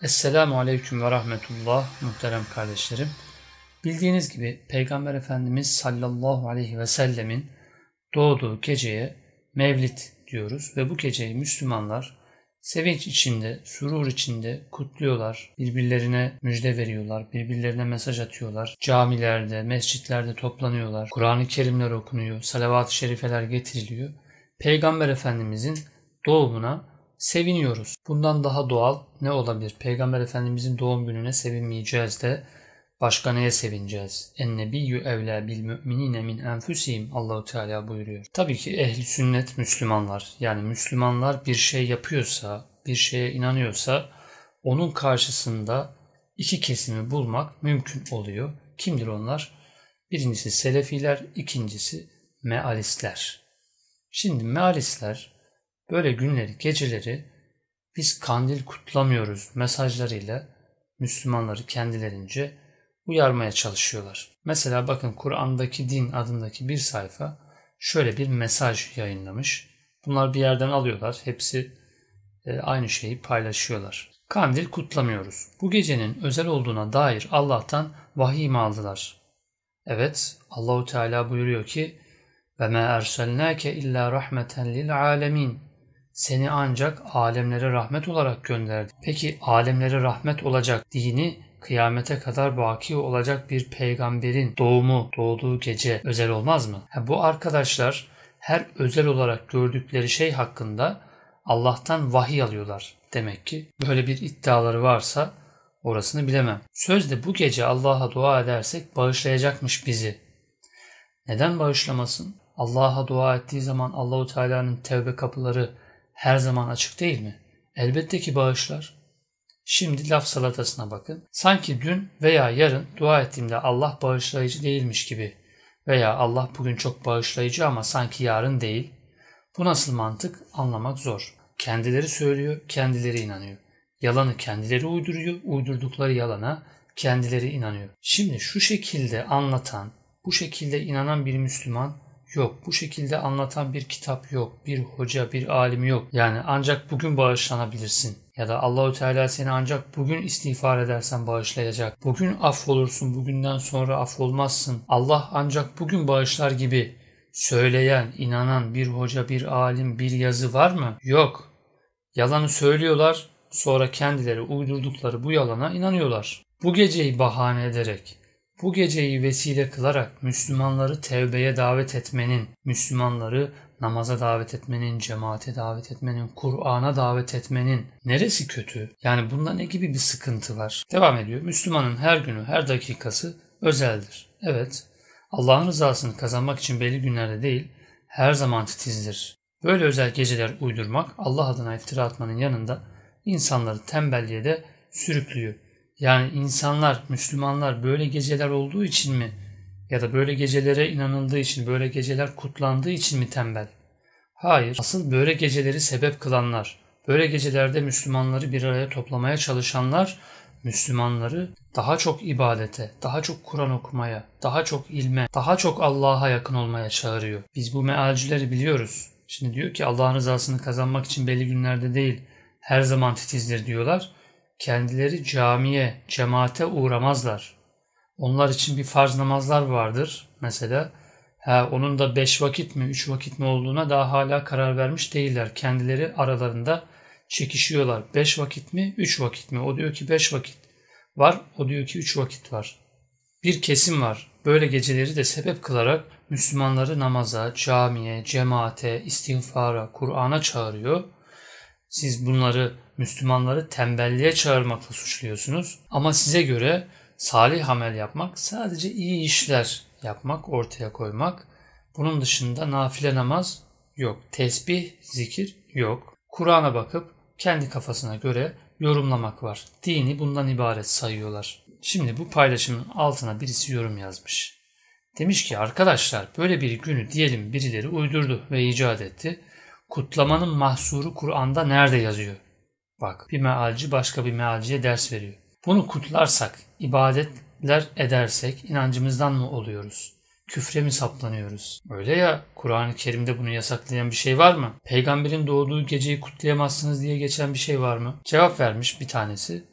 Esselamu Aleyküm ve Rahmetullah muhterem kardeşlerim. Bildiğiniz gibi Peygamber Efendimiz sallallahu aleyhi ve sellemin doğduğu geceye Mevlid diyoruz ve bu geceyi Müslümanlar sevinç içinde, surur içinde kutluyorlar. Birbirlerine müjde veriyorlar, birbirlerine mesaj atıyorlar. Camilerde, mescitlerde toplanıyorlar. Kur'an-ı Kerimler okunuyor, salavat-ı şerifeler getiriliyor. Peygamber Efendimizin doğumuna seviniyoruz. Bundan daha doğal ne olabilir? Peygamber Efendimizin doğum gününe sevinmeyeceğiz de başka neye sevineceğiz? En-nebiyyü evlâ bil mü'minîne min enfusihim Allahu Teala buyuruyor. Tabii ki ehli sünnet Müslümanlar. Yani Müslümanlar bir şey yapıyorsa, bir şeye inanıyorsa onun karşısında iki kesimi bulmak mümkün oluyor. Kimdir onlar? Birincisi Selefiler, ikincisi Mealistler. Şimdi Mealistler böyle günleri, geceleri biz kandil kutlamıyoruz mesajlarıyla Müslümanları kendilerince uyarmaya çalışıyorlar. Mesela bakın Kur'an'daki Din adındaki bir sayfa şöyle bir mesaj yayınlamış. Bunlar bir yerden alıyorlar. Hepsi aynı şeyi paylaşıyorlar. Kandil kutlamıyoruz. Bu gecenin özel olduğuna dair Allah'tan vahiy mi aldılar? Evet, Allahu Teala buyuruyor ki ve ma erselnake illa rahmeten lil alemin. Seni ancak alemlere rahmet olarak gönderdi. Peki alemlere rahmet olacak dini kıyamete kadar baki olacak bir peygamberin doğduğu gece özel olmaz mı? Bu arkadaşlar her özel olarak gördükleri şey hakkında Allah'tan vahiy alıyorlar demek ki. Böyle bir iddiaları varsa orasını bilemem. Sözde bu gece Allah'a dua edersek bağışlayacakmış bizi. Neden bağışlamasın? Allah'a dua ettiği zaman Allahu Teala'nın tevbe kapıları her zaman açık değil mi? Elbette ki bağışlar. Şimdi laf salatasına bakın. Sanki dün veya yarın dua ettiğimde Allah bağışlayıcı değilmiş gibi veya Allah bugün çok bağışlayıcı ama sanki yarın değil. Bu nasıl mantık? Anlamak zor. Kendileri söylüyor, kendileri inanıyor. Yalanı kendileri uyduruyor, uydurdukları yalana kendileri inanıyor. Şimdi şu şekilde anlatan, bu şekilde inanan bir Müslüman yok. Bu şekilde anlatan bir kitap yok. Bir hoca, bir alim yok. Yani ancak bugün bağışlanabilirsin. Ya da Allahu Teala seni ancak bugün istiğfar edersen bağışlayacak. Bugün affolursun, bugünden sonra affolmazsın. Allah ancak bugün bağışlar gibi söyleyen, inanan bir hoca, bir alim, bir yazı var mı? Yok. Yalanı söylüyorlar, sonra kendileri uydurdukları bu yalana inanıyorlar. Bu geceyi bahane ederek, bu geceyi vesile kılarak Müslümanları tevbeye davet etmenin, Müslümanları namaza davet etmenin, cemaate davet etmenin, Kur'an'a davet etmenin neresi kötü? Yani bunda ne gibi bir sıkıntı var? Devam ediyor. Müslümanın her günü, her dakikası özeldir. Evet, Allah'ın rızasını kazanmak için belli günlerde değil, her zaman titizdir. Böyle özel geceler uydurmak, Allah adına iftira atmanın yanında insanları tembelliğe de sürüklüyor. Yani insanlar, Müslümanlar böyle geceler olduğu için mi ya da böyle gecelere inanıldığı için, böyle geceler kutlandığı için mi tembel? Hayır. Asıl böyle geceleri sebep kılanlar, böyle gecelerde Müslümanları bir araya toplamaya çalışanlar, Müslümanları daha çok ibadete, daha çok Kur'an okumaya, daha çok ilme, daha çok Allah'a yakın olmaya çağırıyor. Biz bu mealcileri biliyoruz. Şimdi diyor ki Allah'ın rızasını kazanmak için belli günlerde değil, her zaman titizdir diyorlar. Kendileri camiye, cemaate uğramazlar. Onlar için bir farz namazlar vardır mesela. Onun da 5 vakit mi, 3 vakit mi olduğuna daha hala karar vermiş değiller. Kendileri aralarında çekişiyorlar. 5 vakit mi, 3 vakit mi? O diyor ki 5 vakit var, o diyor ki 3 vakit var. Bir kesim var. Böyle geceleri de sebep kılarak Müslümanları namaza, camiye, cemaate, istiğfara, Kur'an'a çağırıyor. Siz bunları, Müslümanları tembelliğe çağırmakla suçluyorsunuz. Ama size göre salih amel yapmak, sadece iyi işler yapmak, ortaya koymak. Bunun dışında nafile namaz yok. Tesbih, zikir yok. Kur'an'a bakıp kendi kafasına göre yorumlamak var. Dini bundan ibaret sayıyorlar. Şimdi bu paylaşımın altına birisi yorum yazmış. Demiş ki arkadaşlar böyle bir günü diyelim birileri uydurdu ve icat etti. Kutlamanın mahsuru Kur'an'da nerede yazıyor? Bak bir mealci başka bir mealciye ders veriyor. Bunu kutlarsak, ibadetler edersek inancımızdan mı oluyoruz? Küfre mi saplanıyoruz? Öyle ya, Kur'an-ı Kerim'de bunu yasaklayan bir şey var mı? Peygamberin doğduğu geceyi kutlayamazsınız diye geçen bir şey var mı? Cevap vermiş bir tanesi.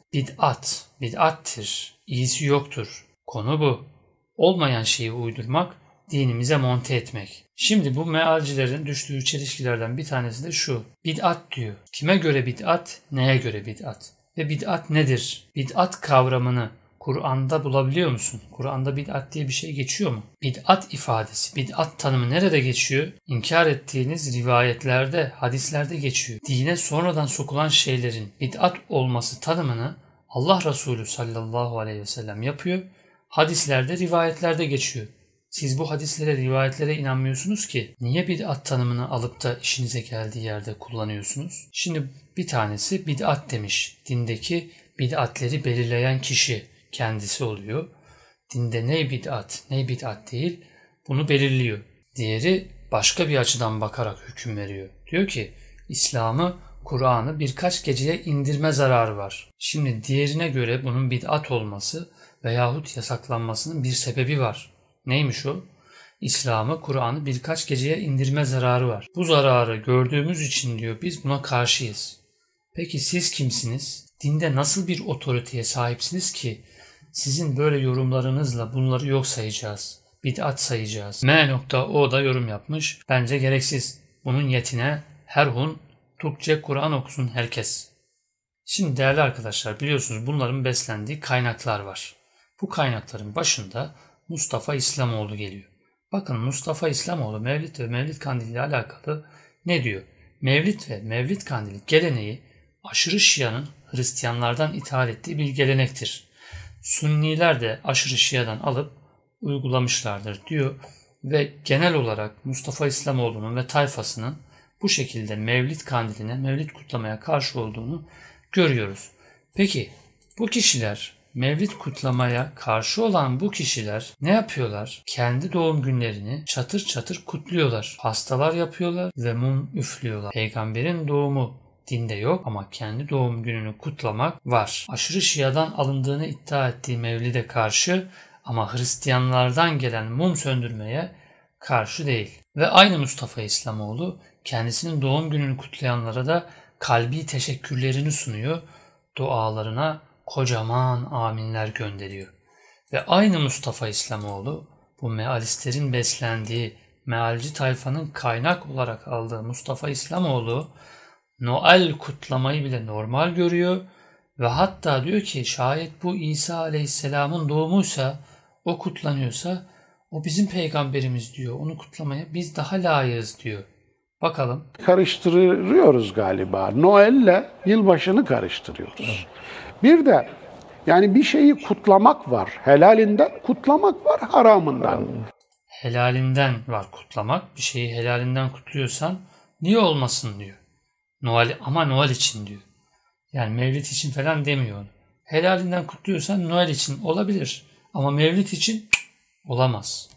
Bid'at, bid'attir, iyisi yoktur. Konu bu. Olmayan şeyi uydurmak, dinimize monte etmek. Şimdi bu mealcilerin düştüğü çelişkilerden bir tanesi de şu. Bid'at diyor. Kime göre bid'at, neye göre bid'at? Ve bid'at nedir? Bid'at kavramını Kur'an'da bulabiliyor musun? Kur'an'da bid'at diye bir şey geçiyor mu? Bid'at ifadesi, bid'at tanımı nerede geçiyor? İnkar ettiğiniz rivayetlerde, hadislerde geçiyor. Dine sonradan sokulan şeylerin bid'at olması tanımını Allah Resulü sallallahu aleyhi ve sellem yapıyor. Hadislerde, rivayetlerde geçiyor. Siz bu hadislere, rivayetlere inanmıyorsunuz ki niye bid'at tanımını alıp da işinize geldiği yerde kullanıyorsunuz? Şimdi bir tanesi bid'at demiş. Dindeki bid'atleri belirleyen kişi kendisi oluyor. Dinde ne bid'at, ne bid'at değil bunu belirliyor. Diğeri başka bir açıdan bakarak hüküm veriyor. Diyor ki İslam'ı, Kur'an'ı birkaç geceye indirme zararı var. Şimdi diğerine göre bunun bid'at olması veyahut yasaklanmasının bir sebebi var. Neymiş o? İslam'ı, Kur'an'ı birkaç geceye indirme zararı var. Bu zararı gördüğümüz için diyor biz buna karşıyız. Peki siz kimsiniz? Dinde nasıl bir otoriteye sahipsiniz ki sizin böyle yorumlarınızla bunları yok sayacağız, bid'at sayacağız? M.O da yorum yapmış. Bence gereksiz. Bunun yetine herhun Türkçe Kur'an okusun herkes. Şimdi değerli arkadaşlar biliyorsunuz bunların beslendiği kaynaklar var. Bu kaynakların başında Mustafa İslamoğlu geliyor. Bakın Mustafa İslamoğlu Mevlid ve Mevlid Kandili ile alakalı ne diyor? Mevlid ve Mevlid Kandili geleneği aşırı Şia'nın Hristiyanlardan ithal ettiği bir gelenektir. Sünniler de aşırı Şia'dan alıp uygulamışlardır diyor ve genel olarak Mustafa İslamoğlu'nun ve tayfasının bu şekilde Mevlid Kandili'ne, Mevlid kutlamaya karşı olduğunu görüyoruz. Peki bu kişiler, Mevlid kutlamaya karşı olan bu kişiler ne yapıyorlar? Kendi doğum günlerini çatır çatır kutluyorlar. Pastalar yapıyorlar ve mum üflüyorlar. Peygamberin doğumu dinde yok ama kendi doğum gününü kutlamak var. Aşırı Şia'dan alındığını iddia ettiği Mevlid'e karşı ama Hristiyanlardan gelen mum söndürmeye karşı değil. Ve aynı Mustafa İslamoğlu kendisinin doğum gününü kutlayanlara da kalbi teşekkürlerini sunuyor. Dualarına kocaman aminler gönderiyor. Ve aynı Mustafa İslamoğlu bu mealistlerin beslendiği mealci tayfanın kaynak olarak aldığı Mustafa İslamoğlu Noel kutlamayı bile normal görüyor ve hatta diyor ki şayet bu İsa Aleyhisselam'ın doğumuysa, o kutlanıyorsa o bizim peygamberimiz diyor. Onu kutlamaya biz daha layığız diyor. Bakalım. Karıştırıyoruz galiba. Noel'le yılbaşını karıştırıyoruz. Bir de yani bir şeyi kutlamak var. Helalinden kutlamak var, haramından. Helalinden var kutlamak. Bir şeyi helalinden kutluyorsan niye olmasın diyor. Noel, ama Noel için diyor. Yani Mevlid için falan demiyor. Helalinden kutluyorsan Noel için olabilir. Ama Mevlid için olamaz.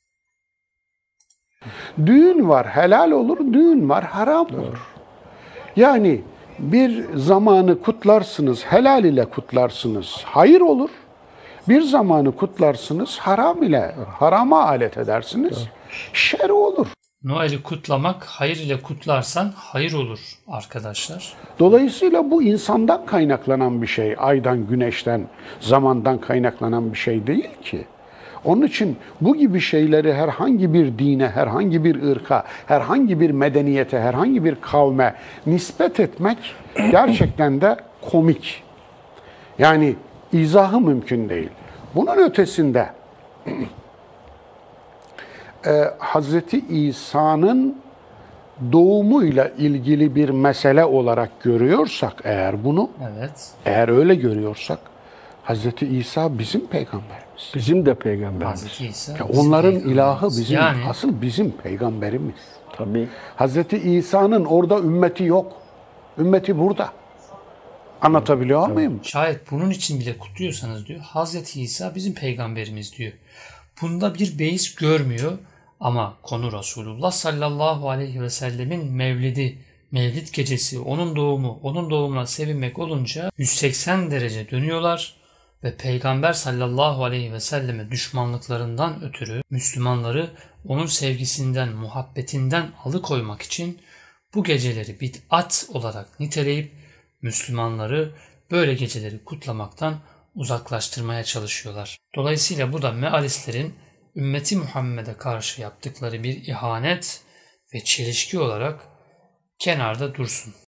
Düğün var, helal olur. Düğün var, haram olur. Yani bir zamanı kutlarsınız, helal ile kutlarsınız, hayır olur. Bir zamanı kutlarsınız, haram ile, harama alet edersiniz, şer olur. Noel'i kutlamak, hayır ile kutlarsan hayır olur arkadaşlar. Dolayısıyla bu insandan kaynaklanan bir şey, aydan, güneşten, zamandan kaynaklanan bir şey değil ki. Onun için bu gibi şeyleri herhangi bir dine, herhangi bir ırka, herhangi bir medeniyete, herhangi bir kavme nispet etmek gerçekten de komik. Yani izahı mümkün değil. Bunun ötesinde Hazreti İsa'nın doğumuyla ilgili bir mesele olarak görüyorsak eğer bunu, Evet. eğer öyle görüyorsak Hazreti İsa bizim peygamberimiz. Bizim de peygamberimiz. Hazreti İsa. Ya bizim onların peygamberimiz. ilahı bizim, Yani asıl bizim peygamberimiz. Tabii. Hazreti İsa'nın orada ümmeti yok. Ümmeti burada. Anlatabiliyor muyum? şayet bunun için bile kutluyorsanız diyor Hazreti İsa bizim peygamberimiz diyor. Bunda bir beis görmüyor ama konu Resulullah sallallahu aleyhi ve sellemin mevlidi, mevlid gecesi, onun doğumu, onun doğumuna sevinmek olunca 180 derece dönüyorlar ve Peygamber sallallahu aleyhi ve selleme düşmanlıklarından ötürü Müslümanları onun sevgisinden, muhabbetinden alıkoymak için bu geceleri bid'at olarak niteleyip Müslümanları böyle geceleri kutlamaktan uzaklaştırmaya çalışıyorlar. Dolayısıyla bu da mealistlerin ümmeti Muhammed'e karşı yaptıkları bir ihanet ve çelişki olarak kenarda dursun.